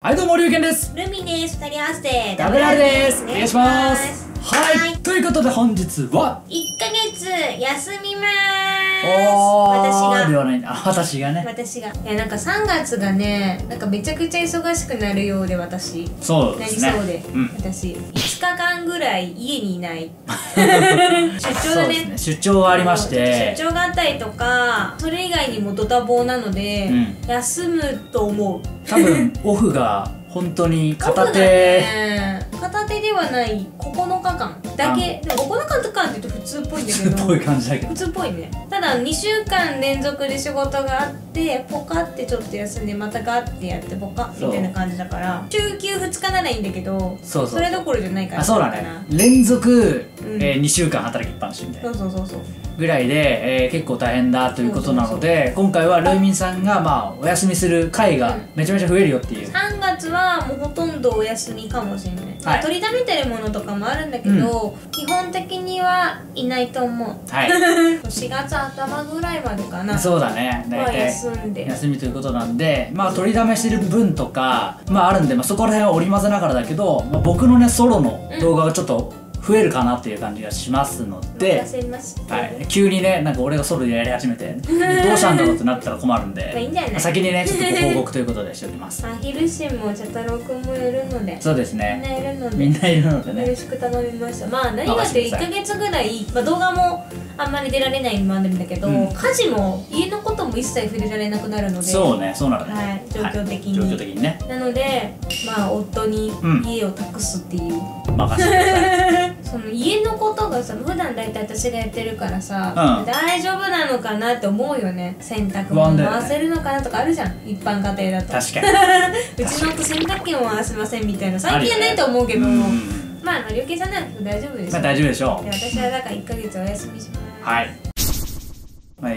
はい、どうも、りゅうけんです。 ルミです。二人合わせてダブル R です。お願いします。はい、ということで本日は 1ヶ月休みまーす。 私がではないな、私がね。 私がいや、なんか3月がね、なんかめちゃくちゃ忙しくなるようで、私そうですね、 なりそうで、私5日間ぐらい家にいない出張だね。 出張がありまして、 出張があったりとか、それ以外にもドタボーなので、休むと思う。 多分オフが本当に片手、 片手ではない9日間だけ。でも9日間って言うと普通っぽいんだけど、 普通っぽい感じだけど、 普通っぽいね。ただ2週間連続で仕事があってポカってちょっと休んでまたガッてやってポカみたいな感じだから、週休2日ならいいんだけど、それどころじゃないから。 そうだね、連続2週間働きっぱなしみたいなそうぐらいで結構大変だということなので、今回はルーミンさんがまあお休みする回がめちゃめちゃ増えるよっていう。 3月はもうほとんどお休みかもしれない。取りためてるものとかもあるんだけど、基本的にはいないと思う。4月頭ぐらいまでかな。 そうだね、大体休みということなんで、まあ取りだめしてる分とかまああるんで、そこら辺は織り交ぜながらだけど、僕のねソロの動画がちょっと増えるかなっていう感じがしますので、急にね、なんか俺がソロでやり始めてどうしたんだろうってなったら困るんで、先にねちょっとご報告ということでしておきます。 ヒルシンも茶太郎くんもいるので、 そうですね、 みんないるのでね、 よろしく頼みました。まあ何がって1ヶ月ぐらい動画もあんまり出られないのもあるんだけど、家事も家のことも一切触れられなくなるので、 そうね、そうなるね、 状況的にね。なのでまあ夫に家を託すっていう、 任せてください。 その家のことがさ、普段大体私がやってるからさ、大丈夫なのかなって思うよね。洗濯も回せるのかなとかあるじゃん、一般家庭だと。確かにうちの夫洗濯機も回せませんみたいな、最近はないと思うけど、まありゅうけいさんなら大丈夫でしょ。 大丈夫でしょう。 私はだから1ヶ月お休みします。 はい、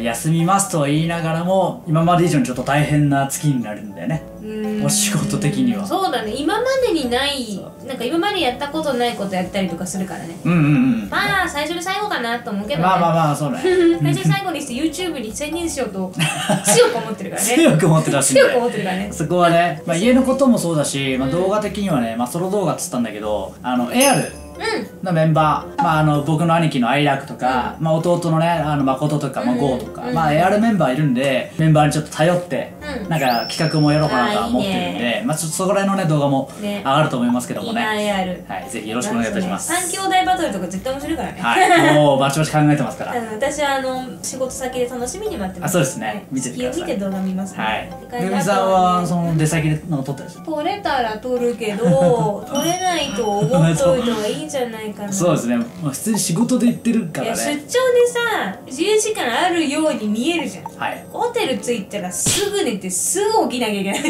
休みますと言いながらも今まで以上にちょっと大変な月になるんだよね、お仕事的には。そうだね、 今までにない、なんか今までやったことないことやったりとかするからね。まあ最初で最後かなと思うけどね。 まあそうね、 最初で最後にして YouTube に専念しようと強く思ってるからね。 強く思ってたし、強く思ってるからね。 そこはね、家のこともそうだし、動画的にはね、ソロ動画っつったんだけど、エアルのメンバー、僕の兄貴のアイラクとか、弟のね誠とかゴーとか、エアルメンバーいるんで、メンバーにちょっと頼ってなんか企画もやろうかなとは思ってるんで、ちょっとそこら辺のね動画も上がると思いますけどもね、はい、ぜひよろしくお願いいたします。 3兄弟バトルとか絶対面白いからね。 はい、もうバチバチ考えてますから。 私は仕事先で楽しみに待ってます。 そうですね、見ててください。 見て動画見ます。 はい。ルミさんはその出先でなんか撮ったりする？ 撮れたら撮るけど撮れないと思っといた方がいいんじゃないかな。 そうですね、普通に仕事で行ってるからね。 出張でさ自由時間あるように見えるじゃん。ホテル着いたらすぐ寝てすぐ起きなきゃいけない。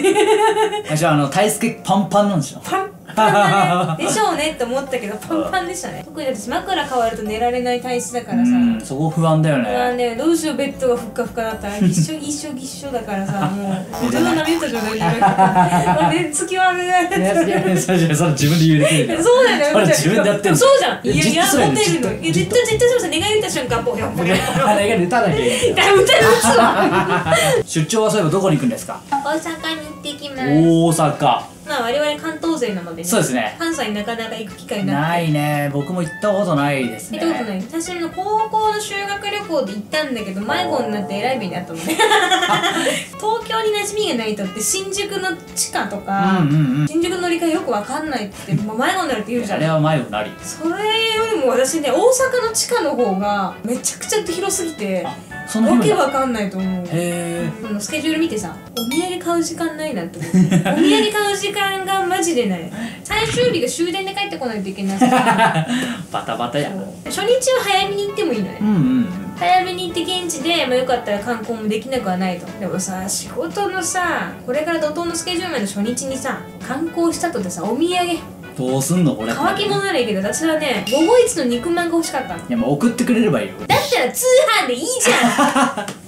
じゃあ体付パンパンなんでしょ。 パンだね。でしょうねって思ったけどパンパンでしたね。特に私枕変わると寝られない体質だからさ、 そこ不安だよね。 不安だよ。どうしよう、ベッドがふっかふかだったらぎっしょぎっしょぎっしょだからさ、もう自分の波打った状態で寝つき悪い。 それ自分で言うできるから。 そうだよね、 自分でやってる。 そうじゃん。いやホテルの絶対そうさ、寝返りた瞬間ポヨポヨ。 寝返り打たなきゃいけない。 打つわ。 出張はそういえばどこに行くんですか？ 大阪に行ってきます。 大阪。 我々関東勢なのでね。 そうですね。 関西になかなか行く機会なくて。 ないね。僕も行ったことないですね。 行ったことない。私の高校の修学旅行で行ったんだけど、迷子になってえらい目にあったのね。東京に馴染みがないとって新宿の地下とか新宿の乗り換えよくわかんないって迷子になるって言うじゃん。 あれは迷子なり。 それよりも私ね、大阪の地下の方がめちゃくちゃ広すぎてわけわかんないと思う。スケジュール見てさ、お土産買う時間ないなって思って。お土産買う時間がマジでない。最終日が終電で帰ってこないといけないから。 バタバタや。 初日は早めに行ってもいいのね。早めに行って現地でよかったら観光もできなくはないと。でもさ、仕事のさ、これから怒涛のスケジュールまで初日にさ観光したとでさ、お土産どうすんのこれ。 乾き物ならいいけど、私はね551の肉まんが欲しかったの。 いや、もう送ってくれればいいよ。 だったら通販でいいじゃん。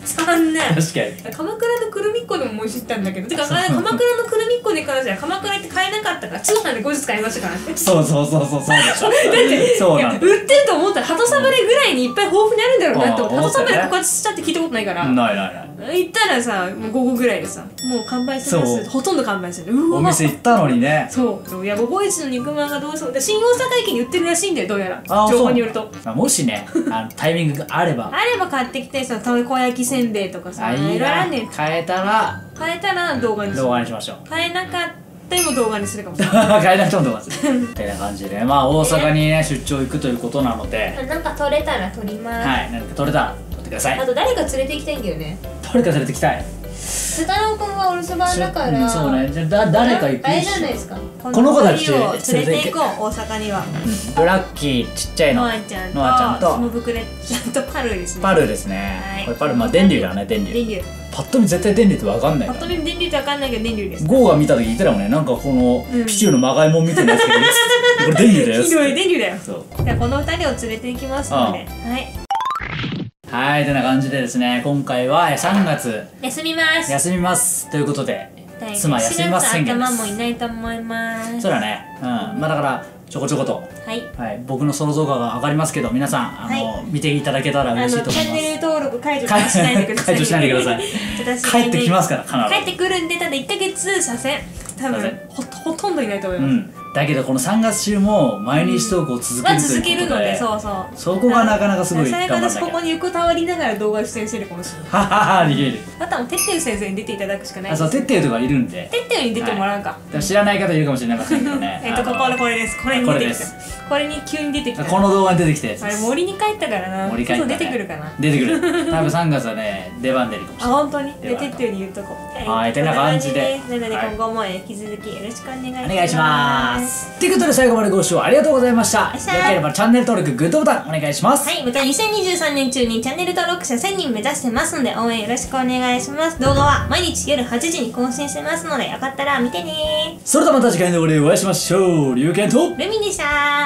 残念。 確かに鎌倉のくるみっこでももう知ったんだけど、てか鎌倉のくるみっこに関しては鎌倉って買えなかったから通販で後日買いましたからね。 そうそうそうそうそうでしょ。だってそうなんだ。 売ってると思ったら鳩サブレぐらいにいっぱい豊富にあるんだろうなって思って、鳩サブレ枯渇したって聞いたことないから、 ないないない。 行ったらさ、もう午後ぐらいでさ、もう完売してます。ほとんど完売してる。 お店行ったのにね。 そう。いや、551の肉まんがどうそう。新大阪駅に売ってるらしいんだよ、どうやら。情報によると。 もしね、タイミングがあれば。 あれば買ってきてさ、たこ焼きせんべいとかさ、いろいろあんねん。 買えたら動画にする。 動画にしましょう。 買えなかったも動画にするかもしれない。 買えなくても動画にする。ってな感じで、まあ大阪にね、出張行くということなので。 なんか撮れたら撮ります。 はい、なんか撮れたら撮ってください。 あと誰か連れて行きたいんだよね。 誰か連れてきたい。 瀬太郎くんはお留守番だから。 そうね、じゃあ誰か行く。 あれじゃないですか。 この子たちを連れて行こう、大阪には。 ブラッキーちっちゃいの。 ノアちゃんとスモブクレちゃんとパルですね。 パルですね。これパル、まあ電流だね、電流。パッと見絶対電流ってわかんない。 パッと見電流ってわかんないけど電流です。 ゴーが見た時言ってたもんね、なんかこのピチューのまがいもん見てますけど、これ電流だよ。 ひどい電流だよ。 そう。 じゃあこの2人を連れて行きますので、はい。 はい、てな感じでですね、今回は3月休みます。 休みますということで、妻休みます宣言です。 頭もいないと思います。 そうだね。まあだからちょこちょこと僕のソロ動画が上がりますけど、皆さん見ていただけたら嬉しいと思います。 チャンネル登録解除しないでください。 解除しないでください。帰ってきますから必ず。 帰ってくるんで、ただ1ヶ月左遷。多分ほとんどいないと思います。 だけどこの3月中も毎日投稿を続けるということで、そこがなかなかすごい頑張らなきゃ。 ここに横たわりながら動画出演してるかもしれない。 ははは、できる。 あとはてってる先生に出ていただくしかない。 そう、てってるとかいるんで、 てってるに出てもらうか。 知らない方いるかもしれませんけどね。 これです。これに出てきた。これに急に出てきた。 この動画に出てきたやつ。 あれ森に帰ったからな。 森帰った。 出てくるかな。 出てくる。多分3月はね、出番出るかもしれない。 あ、本当に。で、てってるに言っとこう。 はい、てな感じで。 なので今後も引き続きよろしくお願いします。 お願いします。ということで最後までご視聴ありがとうございました。よければチャンネル登録、グッドボタンお願いします。 はい、また2023年中にチャンネル登録者1000人目指してますので、応援よろしくお願いします。動画は毎日夜8時に更新してますので、よかったら見てね。 それではまた次回の動画でお会いしましょう。リュウケンとルミでした。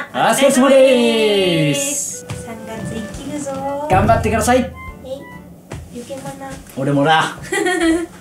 お疲れ様でーす。 3月生きるぞー。 頑張ってください。 ゆけまな。 俺もな。